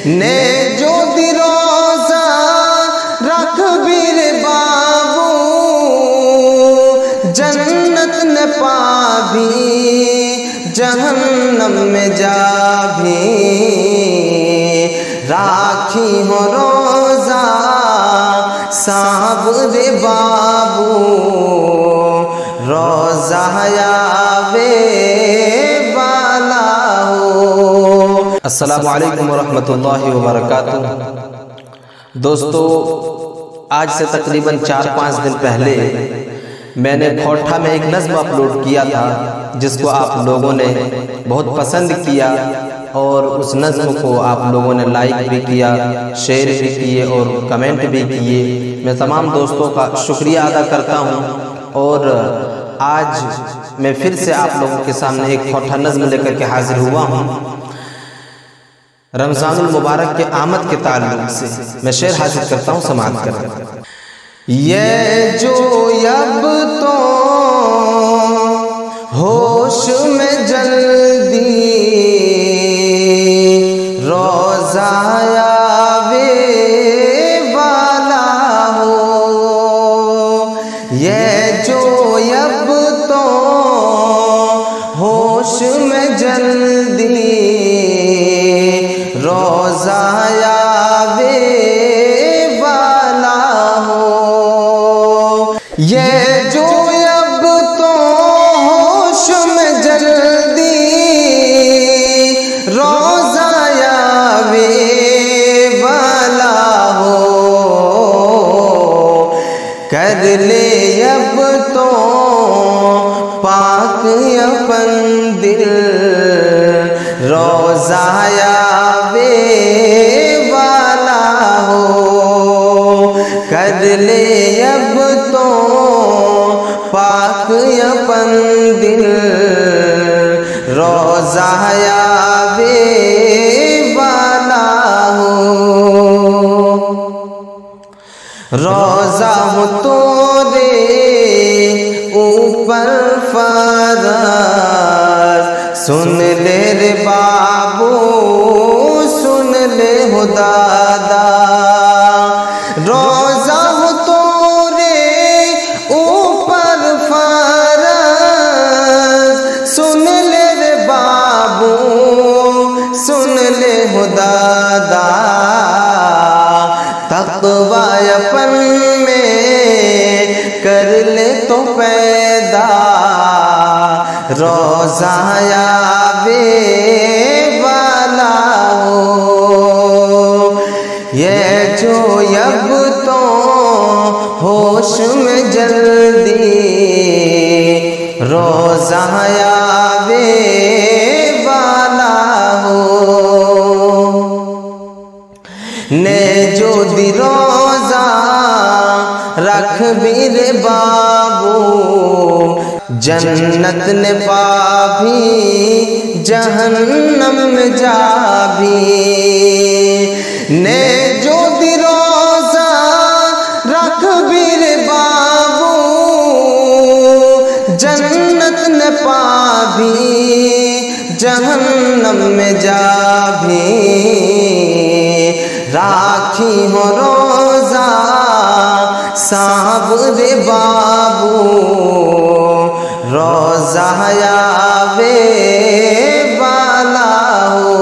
ने जो दिरोजा रख बीर बाबू जन्नत न पाभी जहन्नम में जाभी राखी हो रोजा साहब रे बाबू रोजा आवे वाला हो। अस्सलामु अलैकुम वरहमतुल्लाहि वबरकातुह। दोस्तों, आज से तकरीबन 4-5 दिन पहले मैंने खोठा में एक नज़्म अपलोड किया था जिसको आप लोगों ने बहुत पसंद किया और उस नज़्म को आप लोगों ने लाइक भी किया, शेयर भी किए और कमेंट भी किए। मैं तमाम दोस्तों का शुक्रिया अदा करता हूं और आज मैं फिर से आप लोगों के सामने एक खोठा नज़्म लेकर के हाजिर हुआ हूं। रमज़ानुल मुबारक के आमद के ताल्लुक से मैं शेर हाजिर करता हूं, समाअत करें। ये जो अब तो होश में जल्दी रोज़ा आवे वाला हो। ये जो अब तो होश में जल्दी रोज़ा आवे वाला हो। ये जो अब तो होश में जल्दी रोज़ा आवे वाला हो। कर ले अब तो पाक अपन दिल रोज़ा आवे वाला हो। कर ले अब तो पाक अपन दिल रोज़ा आवे वाला हो। रोज़ा हो तोरे ऊपर फराज सुन ले रे बाबू सुन ले हो दादा। रोज़ा हो तोरे ऊपर फराज सुन ले रे बाबू सुन ले हो दादा। तक़वा अपन में कर ले तो पैदा रोज़ा आवे वाला हो। ये जो अब तो होश में जल्दी रोज़ा आवे वाला हो। ने जो दिरोजा रख बीर बाबू जन्नत ने पाभी जहन्नम में जाभी। ने जो दिरोजा रख बीर बाबू जन्नत ने पाभी जहन्नम में जाभी। राखी हो रोज़ा साहब रे बाबू रोज़ा आवे वाला हो।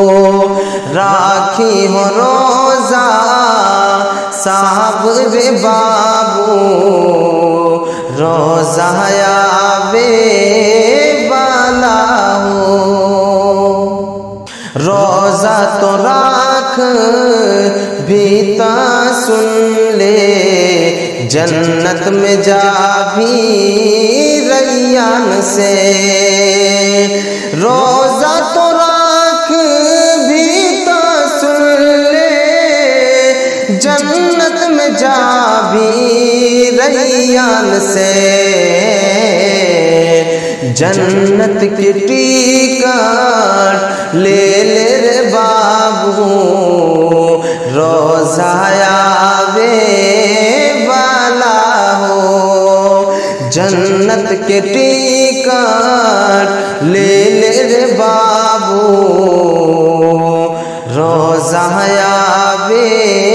राखी हो रोज़ा साहब रे बाबू रोज़ा आवे वाला हो। रोज़ा तो राख भीता सुन ले जन्नत में जाभी रैयान से। रोज़ा तो राख भीता सुन ले जन्नत में जाभी रैयान से। जन्नत की टिकट ले ले रे बाबू रोज़ा आवे वाला हो। जन्नत के टिकट ले ले रे बाबू रोज़ा सहयावे